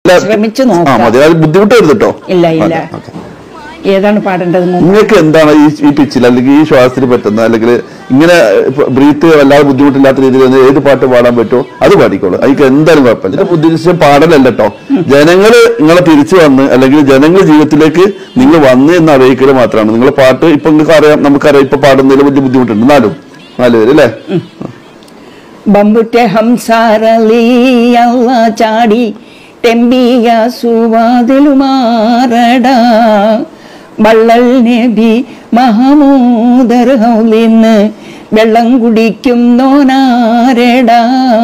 ശ്രമിച്ചു നോക്കാം. ബുദ്ധിമുട്ട് വരുന്നുട്ടോ. ഇല്ല ഇല്ല. ഏതാണ് പാടേണ്ടത്? നിങ്ങൾക്ക് എന്താണ് ഈ പിച്ചിൽ അല്ലെങ്കിൽ ഈ ശ്വാസത്തിന് പറ്റുന്ന അല്ലെങ്കിൽ ഇങ്ങനെ ബ്രീത്ത് വല്ലാതെ ബുദ്ധിമുട്ടില്ലാത്ത രീതിയിൽ ഏത് പാട്ട് പാടാൻ പറ്റുമോ അത് പാടിക്കോളൂ. അതിക്ക് എന്തായാലും കുഴപ്പമില്ല. ഇതിന്റെ ഉദ്ദേശം പാടലല്ല കേട്ടോ. ജനങ്ങള് നിങ്ങളെ തിരിച്ചു വന്ന് അല്ലെങ്കിൽ ജനങ്ങൾ ജീവിതത്തിലേക്ക് നിങ്ങൾ വന്ന് എന്ന് അറിയിക്കൽ മാത്രമാണ്. നിങ്ങളെ പാട്ട് ഇപ്പൊ നിങ്ങൾക്ക് അറിയാം, നമുക്കറിയാം ഇപ്പൊ പാടുന്നതിൽ വലിയ ബുദ്ധിമുട്ടുണ്ട്. എന്നാലും 4 പേര് അല്ലേ? ബമ്പുറ്റെ ഹംസാരലിയല്ല ചാടി തെമ്പിയ സുവാതിലുമാറടാ ബള്ളൽ നബി മഹമൂദർ ഹൗലിന്ന് വെള്ളം കുടിക്കുന്നോനാരടാ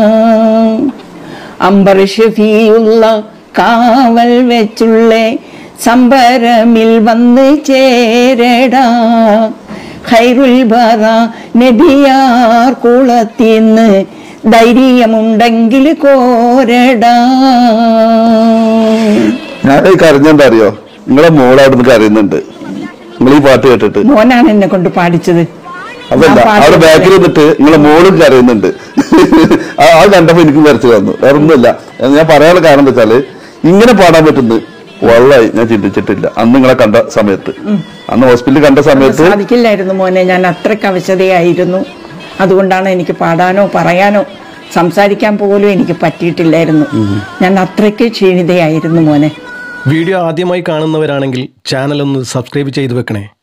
അംബർ ഷഫീഉള്ള കാവൽ വെച്ചുള്ളേ സംബരമിൽ വന്ന് ചേരടാ ഖൈറുൽ ബറ നബിയാർ കുളത്തിന്ന് ധൈര്യമുണ്ടെങ്കിൽ കോരടാ. ഞാൻ കരഞ്ഞെന്താ അറിയോ? നിങ്ങളെ മോൾ അവിടുന്ന് കരയുന്നുണ്ട് നിങ്ങൾ ഈ പാട്ട് കേട്ടിട്ട്. മോനാണ് എന്നെ കൊണ്ട് പാടിച്ചത്. അതല്ല, അവിടെ ബാക്കിൽ നിന്നിട്ട് നിങ്ങളെ മോളും കരയുന്നുണ്ട്. ആ കണ്ടപ്പോ എനിക്ക് വരച്ചു തന്നു. വേറെ ഒന്നുമില്ല. ഞാൻ പറയാനുള്ള കാരണം എന്താ വെച്ചാല് ഇങ്ങനെ പാടാൻ പറ്റുന്നത് വള്ളായി ഞാൻ ചിന്തിച്ചിട്ടില്ല അന്ന് നിങ്ങളെ കണ്ട സമയത്ത്. അന്ന് ഹോസ്പിറ്റലിൽ കണ്ട സമയത്ത് സാധിക്കില്ലായിരുന്നു മോനെ. ഞാൻ അത്രയ്ക്ക് അവശതയായിരുന്നു. അതുകൊണ്ടാണ് എനിക്ക് പാടാനോ പറയാനോ സംസാരിക്കാൻ പോലും എനിക്ക് പറ്റിയിട്ടില്ലായിരുന്നു. ഞാൻ അത്രയ്ക്ക് ക്ഷീണിതയായിരുന്നു മോനെ. വീഡിയോ ആദ്യമായി കാണുന്നവരാണെങ്കിൽ ചാനൽ ഒന്ന് സബ്സ്ക്രൈബ് ചെയ്തു വെക്കണേ.